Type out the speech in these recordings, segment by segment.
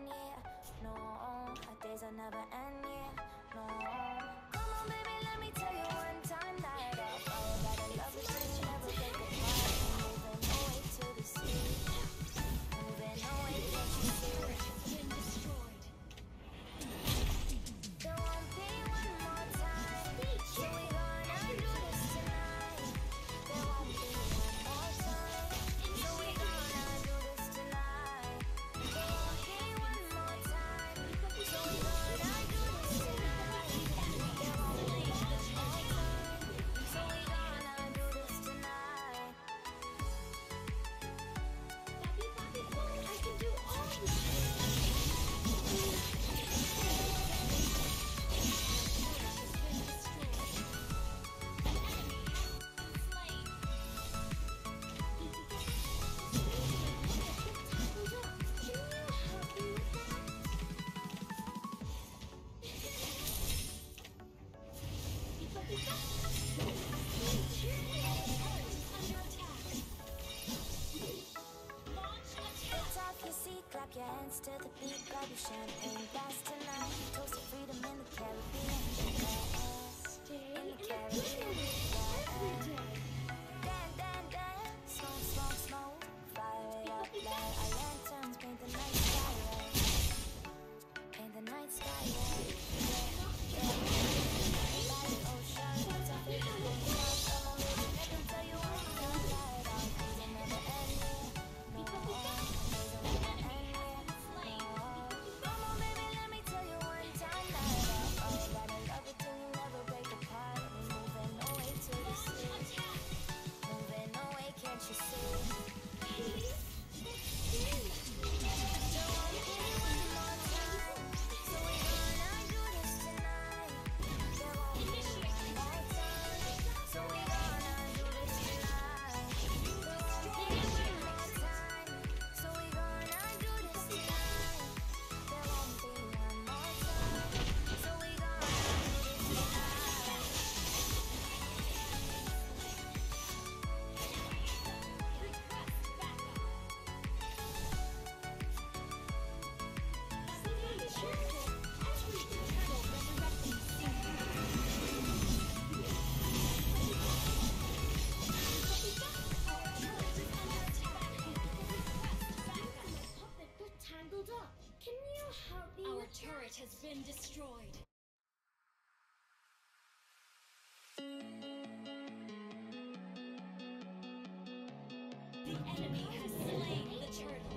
yeah. No, our days are never end, yeah. No, come on, baby, let me tell you one time that I fire by the love is real, never break apart. Moving away to the sea, moving away, can't you see? There won't be one more time, so we gonna do this tonight. There won't be one more time, so we gonna do this tonight. There won't be one more time, so we gonna do this tonight. There won't be one more time, so we gonna do this tonight. I can do all this. Clap your hands to the beat, grab your champagne glass tonight. Toast to freedom in the Caribbean. In the Caribbean. Dan, smoke, smoke, smoke. Fire it up, light our lanterns, paint the night sky red. Paint the night sky red. By the ocean, it's a beautiful world. Come on, baby, let me tell you one time that our days will never end, yeah. No, days will never end, yeah. Come on, baby, let me tell you one time that I gotta love it till you never break apart. We're moving away to the sea, moving away, can't you see? There won't be one more time, so we gonna do this tonight. There won't be one more time, so we gonna do this tonight. There won't be one more time, so we gonna do this tonight. There won't be one more time, so we gonna do this tonight. Tangled up. Can you help me? Our turret has been destroyed. The enemy has slain the turtle.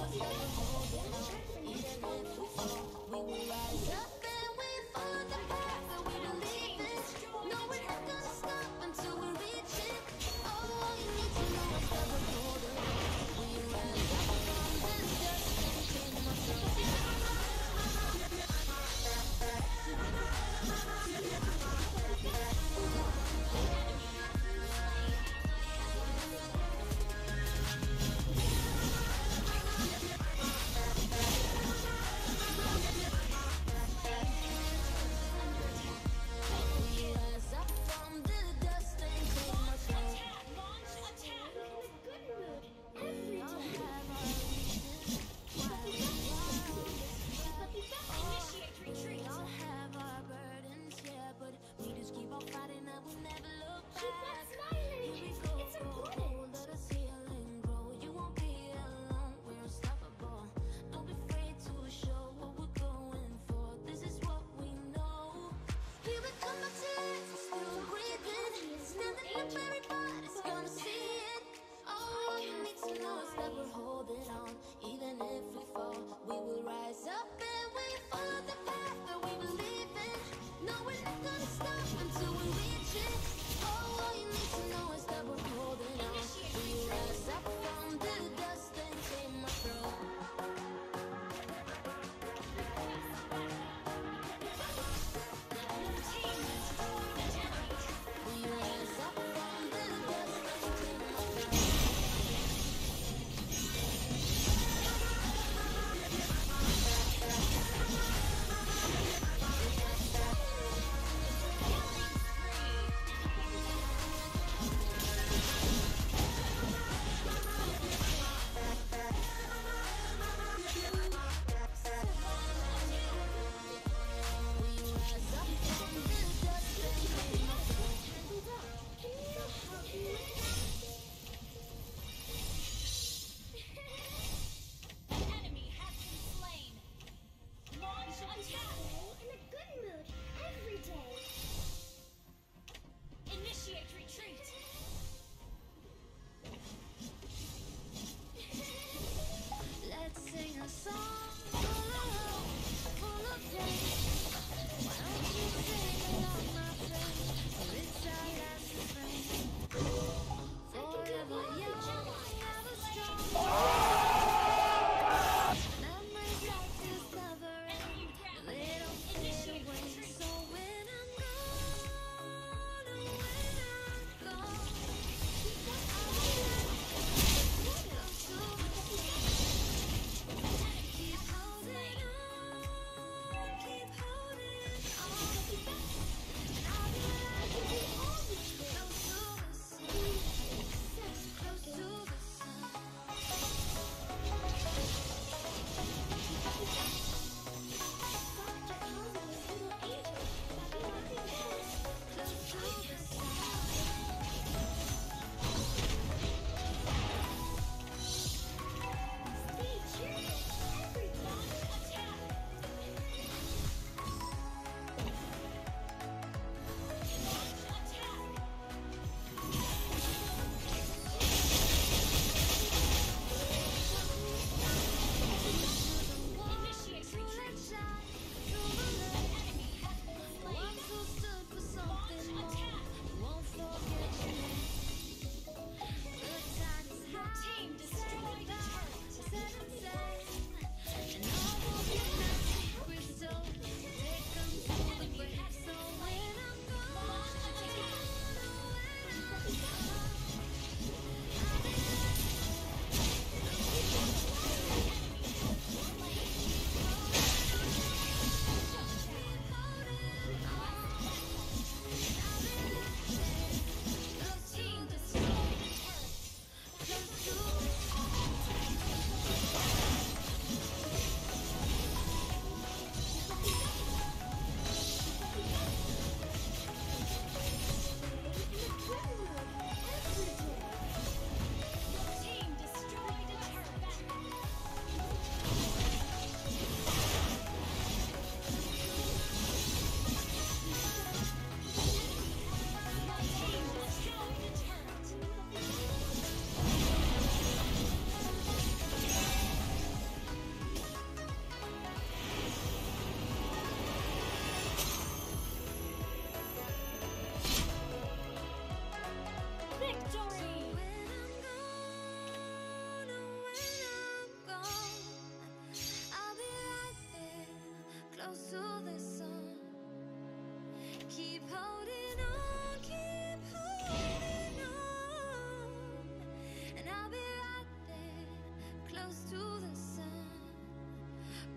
We will rise up and we follow the path that we believe in. No, we're not gonna stop until we reach it. All you need to know is that we're golden. We rise up from this dust and became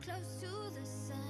close to the sun.